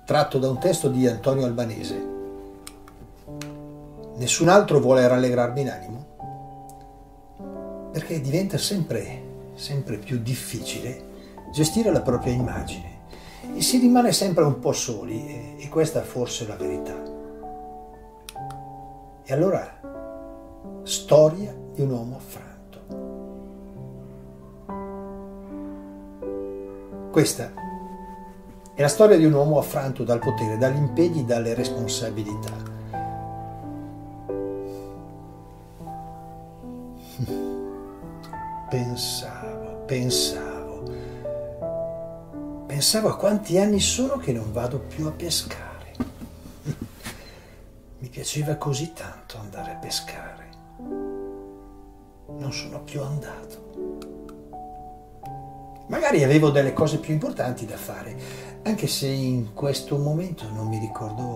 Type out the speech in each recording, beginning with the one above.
tratto da un testo di Antonio Albanese. Nessun altro vuole rallegrarmi l'animo, perché diventa sempre più difficile gestire la propria immagine e si rimane sempre un po' soli, e questa forse è la verità. E allora, storia di un uomo affranto. Questa è la storia di un uomo affranto dal potere, dagli impegni, dalle responsabilità. Pensavo a quanti anni sono che non vado più a pescare. Mi piaceva così tanto andare a pescare. Non sono più andato. Magari avevo delle cose più importanti da fare, anche se in questo momento non mi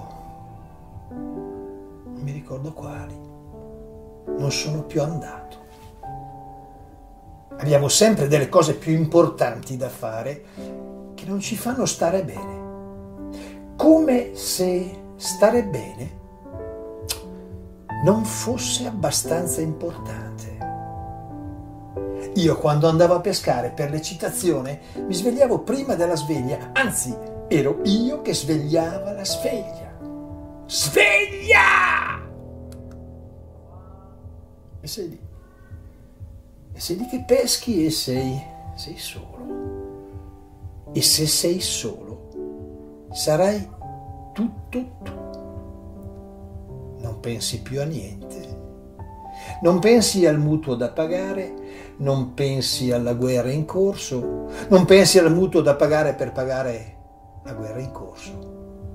ricordo quali. Non sono più andato. Abbiamo sempre delle cose più importanti da fare che non ci fanno stare bene. Come se stare bene non fosse abbastanza importante. Io quando andavo a pescare per l'eccitazione mi svegliavo prima della sveglia, anzi ero io che svegliava la sveglia. Sveglia! E sei lì. E sei lì che peschi e sei solo. E se sei solo, sarai tutto tu. Non pensi più a niente. Non pensi al mutuo da pagare, non pensi alla guerra in corso, non pensi al mutuo da pagare per pagare la guerra in corso.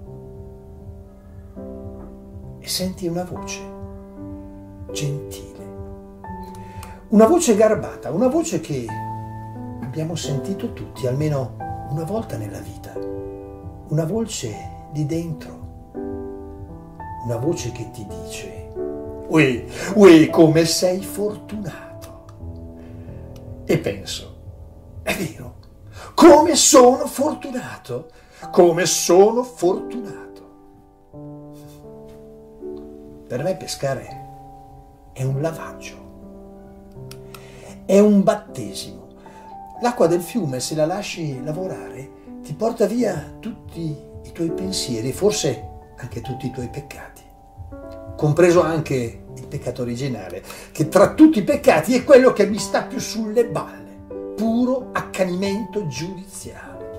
E senti una voce gentile. Una voce garbata, una voce che abbiamo sentito tutti, almeno una volta nella vita. Una voce di dentro. Una voce che ti dice: uè, come sei fortunato. E penso, è vero, come sono fortunato, come sono fortunato. Per me pescare è un lavaggio. È un battesimo. L'acqua del fiume, se la lasci lavorare, ti porta via tutti i tuoi pensieri, forse anche tutti i tuoi peccati, compreso anche il peccato originale, che tra tutti i peccati è quello che mi sta più sulle balle, puro accanimento giudiziale.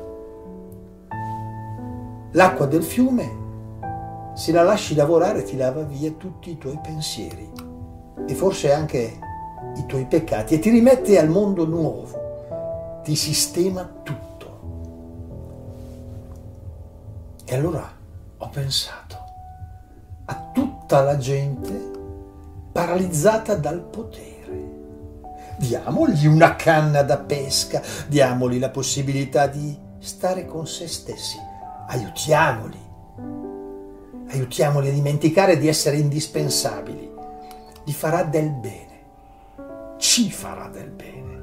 L'acqua del fiume, se la lasci lavorare, ti lava via tutti i tuoi pensieri e forse anche i tuoi peccati e ti rimette al mondo nuovo, ti sistema tutto. E allora ho pensato a tutta la gente paralizzata dal potere. Diamogli una canna da pesca, diamogli la possibilità di stare con se stessi, aiutiamoli a dimenticare di essere indispensabili. Gli farà del bene. Ci farà del bene.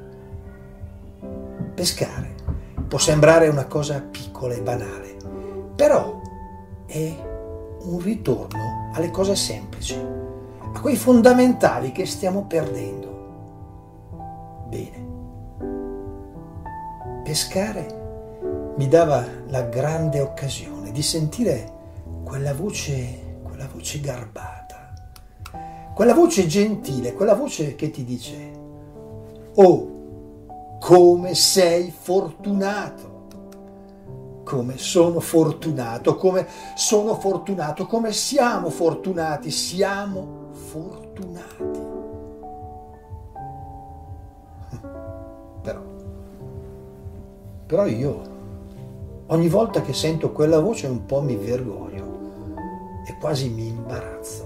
Pescare può sembrare una cosa piccola e banale, però è un ritorno alle cose semplici, a quei fondamentali che stiamo perdendo. Bene. Pescare mi dava la grande occasione di sentire quella voce garbata, quella voce gentile, quella voce che ti dice: oh, come sei fortunato, come sono fortunato, come siamo fortunati, Però io, ogni volta che sento quella voce, un po' mi vergogno e quasi mi imbarazzo.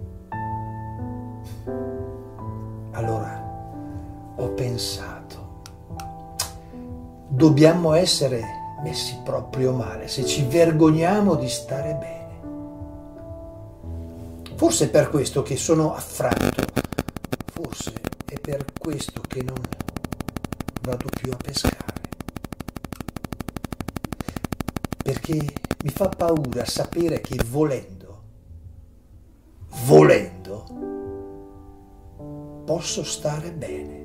Allora ho pensato, dobbiamo essere messi proprio male se ci vergogniamo di stare bene. Forse è per questo che sono affranto, forse è per questo che non vado più a pescare. Perché Mi fa paura sapere che volendo, posso stare bene.